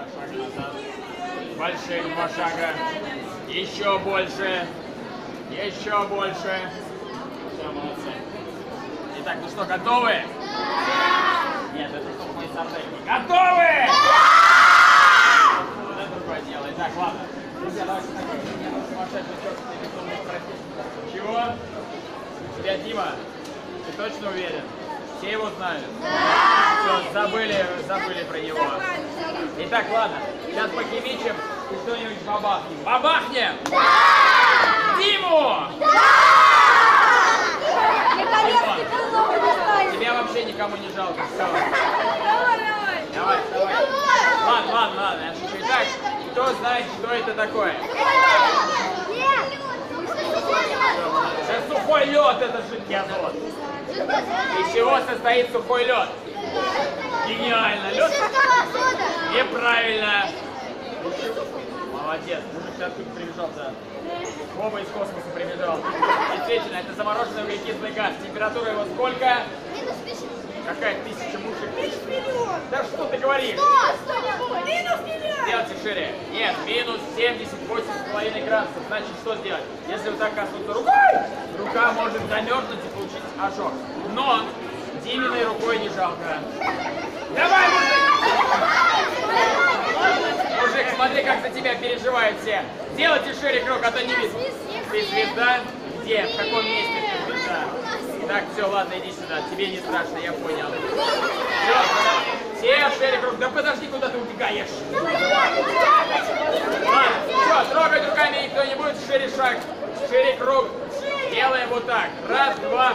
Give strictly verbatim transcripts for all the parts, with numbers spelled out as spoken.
шаг назад. Больших два шага. Еще больше. Еще больше. Все, молодцы. Итак, ну что, готовы? Нет, это только мои сардельки. Готовы? Вот это другое дело. Итак, ладно. Друзья, давайте такой сумасшедший черт. Чего? Тебя, Дима? Ты точно уверен? Все его знают? Да! Все, забыли, забыли про него. Итак, ладно. Сейчас похимичим и что-нибудь бабахнем. Бабахнем! Да! Диму! Да! Тебя вообще никому не жалко. Все. Давай, давай. Давай, давай. Ладно, ладно, ладно. Я шучу. Итак, кто знает, что это такое? Это сухой лед, это жидкий азот. Из чего состоит сухой лед? Гениально. Лед? Неправильно. Молодец. Мужик, ты откуда прибежал, да? Оба из космоса прибежал. Действительно, это замороженный углекислый газ. Температура его сколько? Минус тысяча. Какая тысяча, мужик? Минус миллион. Да что ты говоришь? Сто, сто, минус миллион. Сделайте шире. Нет, минус семьдесят восемь с половиной градусов. Значит, что сделать? Если вот так коснуться рукой, рука может замерзнуть и получить ожог. Но Диминой рукой не жалко. Давай, мужик! Мужик, смотри, как за тебя переживают все. Делайте шире круг, а то не видно. Ты звезда? Где? В каком месте ты звезда? Так, все, ладно, иди сюда. Тебе не страшно, я понял. Все, все шире круг. Да подожди, куда ты убегаешь? Ладно, все, трогать руками никто не будет. Шире шаг, шире круг. Делаем вот так. Раз, два.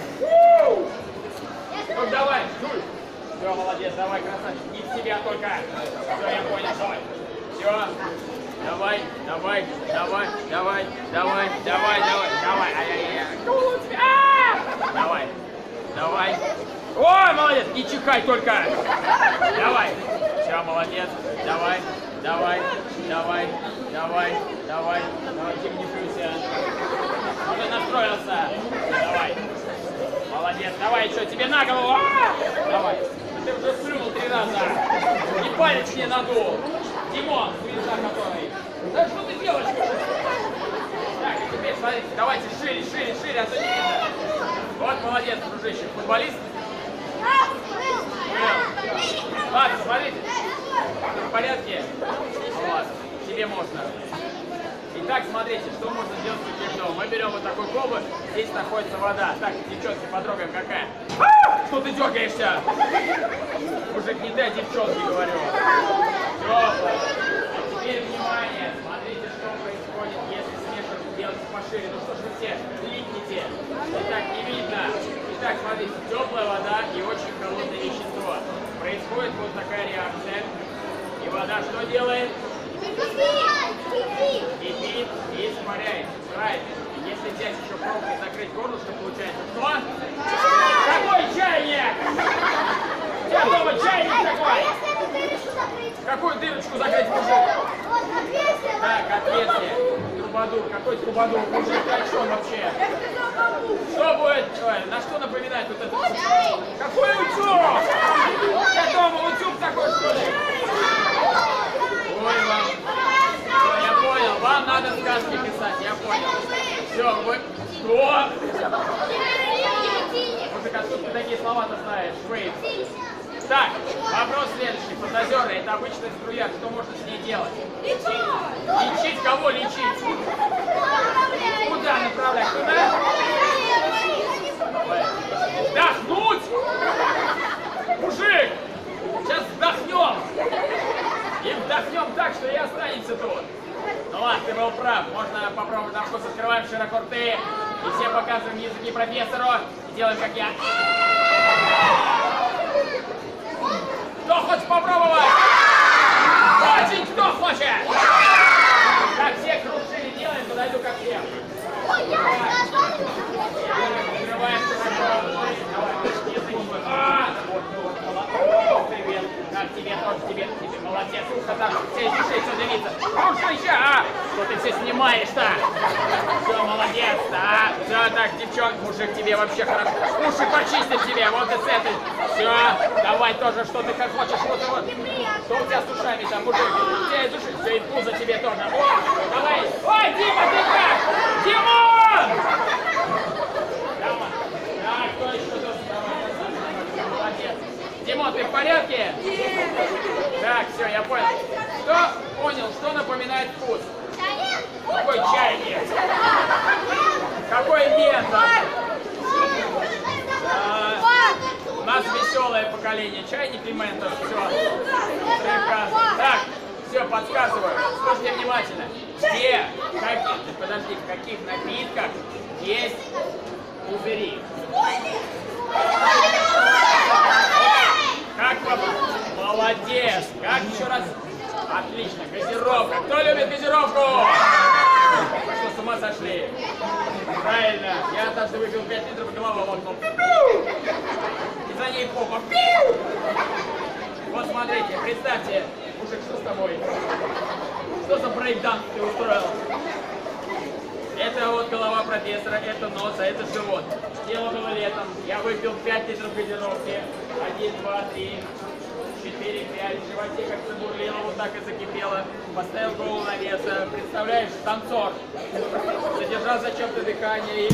Ну давай, жуй. Все, молодец, давай, красавчик. Не в себя только. Все, я понял, давай. Все. Давай, давай, давай, давай, давай, давай, давай, давай. Ай-яй-яй. Давай, давай. Ой, молодец, не чихай только. Давай. Все, молодец. Давай, давай, давай, давай, давай. Давай, Тим, не плюйся. Уже настроился. Давай. Молодец, давай еще, тебе на голову. А! Давай. Ты уже сплюнул три раза. И палец мне надул. Димон, звезда который. Да что ты делаешь? Так, и теперь смотрите, давайте шире, шире, шире, а то не видно. Вот молодец, дружище. Футболист? Ладно, смотрите. Ты в порядке? Вот, тебе можно. Итак, смотрите, что можно сделать с этим льдом. Мы берем вот такой колбы, здесь находится вода. Так, девчонки, потрогаем, какая. Что ты дергаешься? Мужик, не дай девчонке, говорю. Тепло. Теперь внимание, смотрите, что происходит, если смешивать, делать пошире. Ну что ж вы все липнете? Итак, не видно. Итак, смотрите, теплая вода и очень холодное вещество. Происходит вот такая реакция. И вода что делает? Кипит и испаряется. Правильно. Если взять еще пробку и закрыть горлышко, получается что? Какой чайник? У тебя дома чайник такой? Какую дырочку закрыть, мужик? Так, отверстие. Трубадур. Какой трубадур? Мужик, ты о чем вообще? Что будет? Ой, на что напоминает вот это? Какой утюг? У тебя дома утюг такой, что ли? Ой, вам. Все, я понял. Вам надо сказки писать, я понял. Все, вы... Что? Мужик, откуда ты такие слова-то знаешь? Швейц. Так, вопрос следующий. Фантазеры, это обычная струя. Что можно с ней делать? Лечить. Лечить кого лечить? Куда направлять? Куда? Вдохнуть? Мужик! Сейчас вдохнем. И вдохнем так, что и останемся тут. Ну ладно, ты был прав. Можно попробовать на вкус. Открываем широко рты. И все показываем языки профессору. И делаем, как я. Кто хочет попробовать? Очень кто хочет? Так, все круг шире делаем, подойду ко всем. Открываем широко. А! Привет. Так, тебе тоже, тебе, тебе, молодец. Ухо там, все из ушей все дымится. Ну что еще, а? Что ты все снимаешь-то? Все, молодец, да? Все, так, девчонка, мужик, тебе вообще хорошо. Уши почистят тебе, вот и с этой. Все, давай тоже, что ты как хочешь. Вот, вот. Что у тебя с ушами там, мужик? У тебя из уши. Все, и пузо тебе тоже. О, давай. Ой, Дима, ты как? Димон! Давай. Так, кто еще тут? Давай, молодец. Димон, ты в порядке? Так, все, я понял. Кто понял, что напоминает вкус? Какой чайник? Какой ментор? А, у нас веселое поколение. Чайник и ментор. Все. Прекрасно. Так, все, подсказываю. Слушайте внимательно. Где, каких, подожди, в каких напитках есть пузыри? Как вам? Молодец. Как еще раз? Отлично. Газировка. Кто любит газировку? Вы что, с ума сошли? Правильно. Я однажды выпил пять литров, и голова лопнула. И за ней попа. Вот смотрите, представьте. Мужик, что с тобой? Что за брейкданс ты устроил? Это вот голова профессора, это нос, а это живот. Дело было летом. Я выпил пять литров газировки. Один, два, три, четыре, пять. В животе как забурлило, вот так и закипело. Поставил голову на вес. Представляешь, танцор. Задержал зачем-то дыхание и...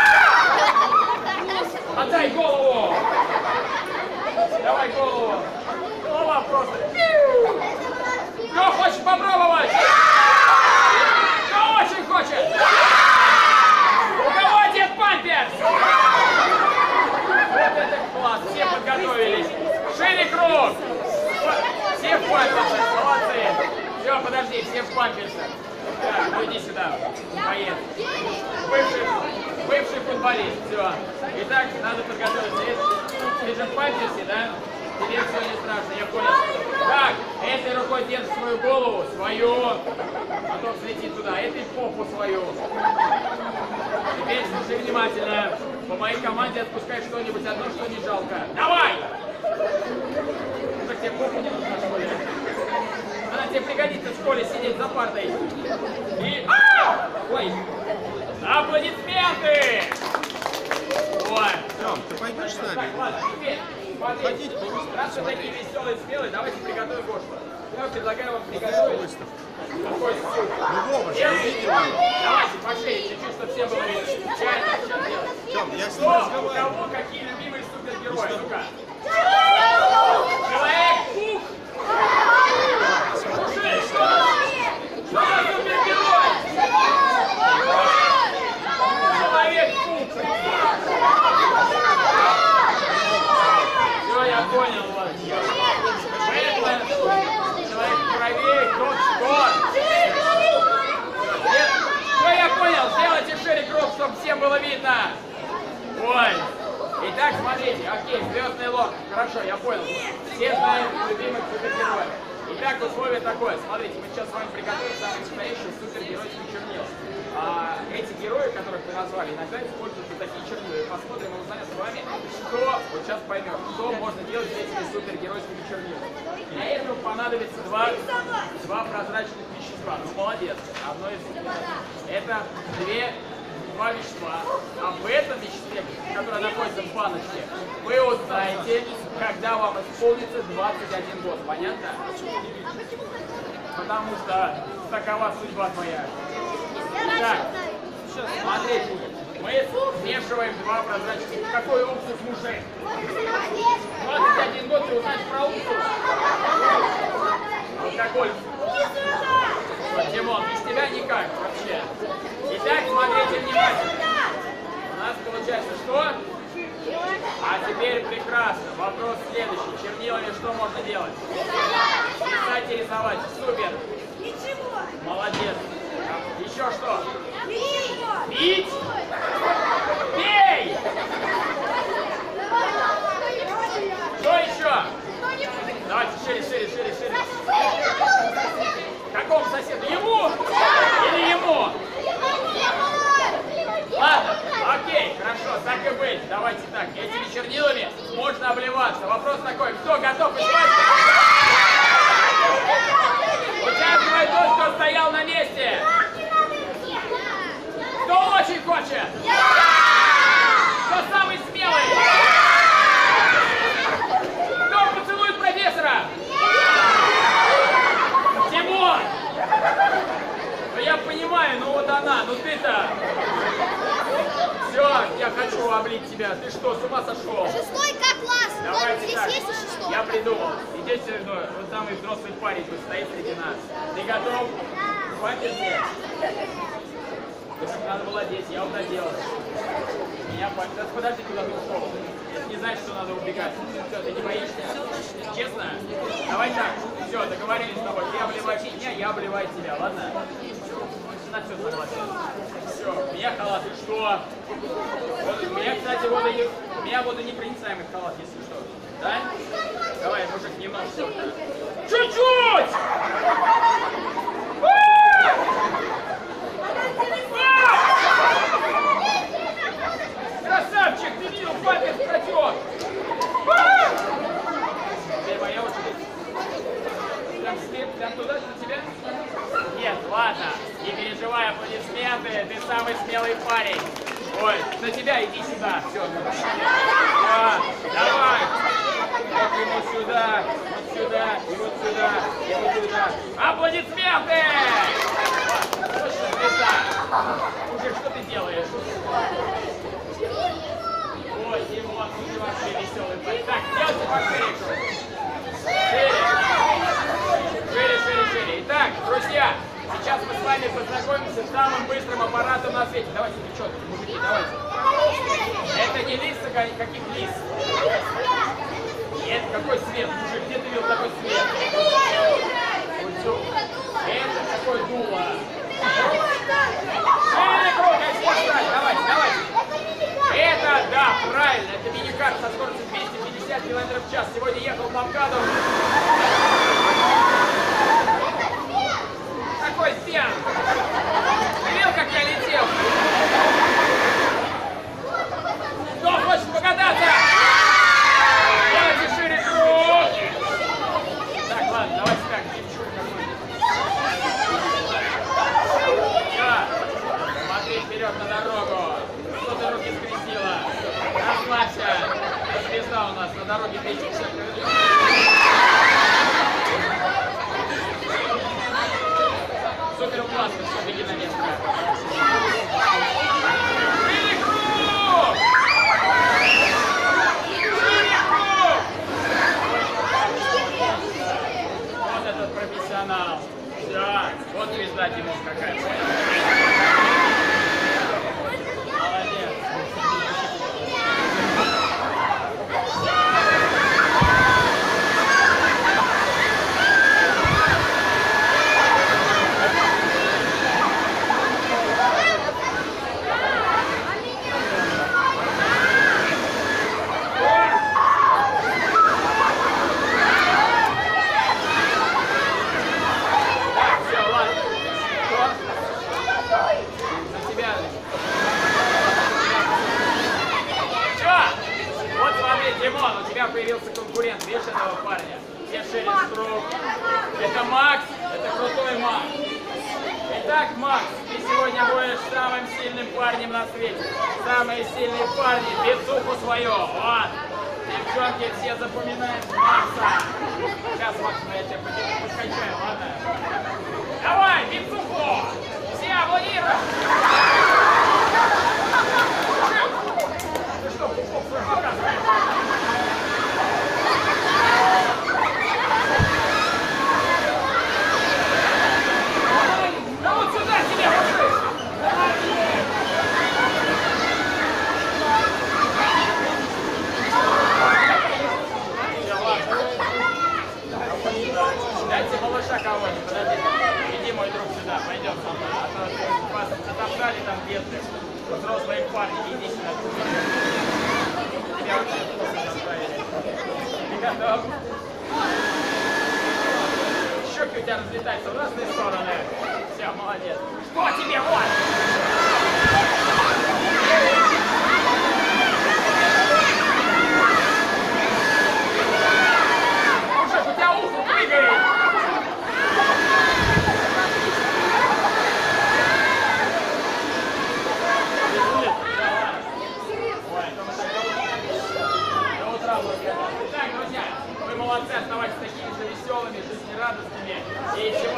Отдай голову! Давай голову! Голова просто... Кто хочет попробовать? Кто очень хочет? У кого отец памперс? Вот это класс, все подготовились. Шире круг. Все в памперсах, молодцы. Все, подожди, все в памперсах. Так, ну иди сюда, поеду. Бывший, бывший футболист, все. Итак, надо подготовиться. Ты же в памперсе, да? Тебе все не страшно, я понял. Так, этой рукой держишь свою голову, свою, потом взлетит туда, этой попу свою. Теперь слушай внимательно. По моей команде отпускай что-нибудь одно, что не жалко. Давай! Как тебе попу не нужна в школе? Она тебе пригодится в школе сидеть за партой. И... А! Ой! Аплодисменты! Ой. Тём, ты пойдешь с нами? Так, ладно, теперь. Смотрите, Ходить просто. раз вы такие веселые, смелые, давайте приготовим борщ. Я предлагаю вам приготовить такой суп. Ну, Вова же, иди. Давайте пошли, чуть-чуть, чтобы всем было видно. Чайно сейчас делать. Тём, я с Кто, ним у разговариваю. кого какие любимые супергерои? Ну-ка. Человек-пух! Мужик, что? Что за супергерой? Человек-пух! Все, я понял вас. Человек правее, тот что? Все, я понял. Сделайте шире круг, чтобы всем было видно. Ой. Итак, смотрите. Окей, звездный лорд. Хорошо, я понял. Все знают любимых супергероев. Итак, условие такое. Смотрите, мы сейчас с вами приготовим самый настоящий супергеройский чернил. А, эти герои, которых вы назвали, иногда используют вот такие чернила. Посмотрим и узнаем с вами, что, вот сейчас поймем, что можно делать с этими супергеройскими чернилами. Для этого понадобится два, два прозрачных вещества. Ну, молодец. Одно из них. Это две, два вещества. Об этом веществе, которое находится в баночке, вы узнаете, когда вам исполнится двадцать один год. Понятно? Потому что такова судьба твоя. Итак, смотрите, мы смешиваем два прозрачных. Какой уксус, мужик? двадцать один год, ты узнаешь про уксус? Алкоголь. Димон, без тебя никак вообще. Итак, смотрите внимательно. У нас получается что? А теперь прекрасно. Вопрос следующий. Чернилами что можно делать? Писать и рисовать. Супер. Ничего. Молодец. Еще что? Ничего. Пить? Пей! Что еще? Давайте шире, шире, шире, шире. Какому соседу? Ему? Или ему? Ладно, окей, хорошо, так и быть. Давайте так, этими чернилами можно обливаться. Вопрос такой, кто готов исправить? У тебя облить тебя. Ты что, с ума сошел? Шестой как класс. Давайте Здесь так. есть и шестой. Я придумал. Идите со мной. Вот самый взрослый парень тут стоит среди нас. Ты готов? Хватит здесь. Надо было здесь, я вот доделал. Меня пальцы. Подожди, куда ты ушел. Если не знаешь, что надо убегать. Все, ты не боишься? Честно? Давай так. Все, договорились с тобой. Ты обливаешь меня, я обливаю тебя, ладно? На все согласен. Все, у меня халат, и что? Вот, у меня, кстати, вода, у меня водонепроницаемый халат, если что. Да? Давай, мужик, немножко. Чуть-чуть! Красавчик, ты видел, папец протек! Теперь моя очередь. Прям слеп, прям туда, на тебя? Нет, ладно, не переживай, аплодисменты, ты самый смелый парень. Ой, на тебя иди сюда, все. Да, давай. Вот ему сюда, вот сюда, и вот сюда, и вот сюда. Аплодисменты! Точно звезда. Мужик, что ты делаешь? Ой, Димон, ты вообще веселый парень. Так, делайте пошире. Шире. Шире, шире, шире. Итак, друзья, сейчас мы с вами познакомимся с самым быстрым аппаратом на свете. Давайте, девчонки, мужики, давайте. Это не лис, а каких лис? Нет, какой свет? Мужик, где ты видел такой свет? Это такое дуло. Шире круг, а здесь встать. Давайте, давайте. Это, да, правильно, это миникар со скоростью двести пятьдесят километров в час. Сегодня ехал по МКАДу. Какой пьян! Ты видел, как я летел? Кто хочет покататься? Давайте шире круг! Так, ладно, давайте так, девчур какой-нибудь. Да. Смотри вперед на дорогу. Что ты руки скрестила? Расслабься. Звезда у нас на дороге двести пятьдесят. Супер классно, все, беги на место. Шире круг! Шире круг! Вот этот профессионал. Все, вот звезда, Димон, какая. Молодец. Димон, у тебя появился конкурент, видишь этого парня? Все шире круг. Это Макс, это крутой Макс. Итак, Макс, ты сегодня будешь самым сильным парнем на свете. Самые сильные парни, бицуху свою. Вот. Девчонки, все запоминают Макса. Сейчас, Макс, я тебя подкачаю, ладно? Давай, бицуху! Все аплодируют! Ты что, пупок свой показываешь? Да вот сюда тебе пошли! Дайте малыша кого-нибудь, подожди. Иди, мой друг, сюда, пойдем со мной. А то вас затоптали там где-то. Взрослые парни, иди сюда. Тебя очень вкусно заставили. Ты готов? Щеки у тебя разлетаются в разные стороны. Все, молодец. Что тебе, вот? Мужик, у тебя ухо прыгает. Итак, друзья, вы молодцы, оставайтесь такими же веселыми, жизнерадостными. И всего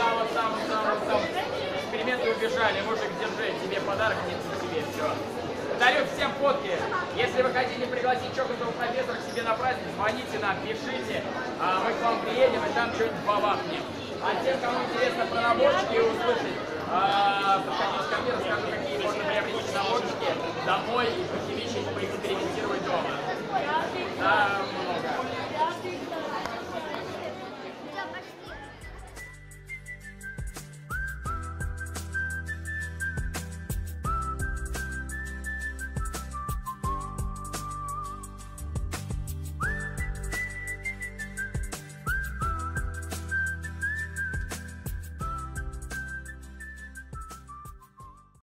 самого-самого-самого-самого-самого. Эксперименты убежали. Мужик, держи, тебе подарок, нет, тебе, все. дарю всем фотки. Если вы хотите пригласить чокнутого профессора к себе на праздник, звоните нам, пишите. А мы к вам приедем и там что-нибудь бабахнем. А тем, кому интересно про наборчики услышать, а, подходите ко мне, расскажу, какие можно приобрести наборчики домой и похимичить,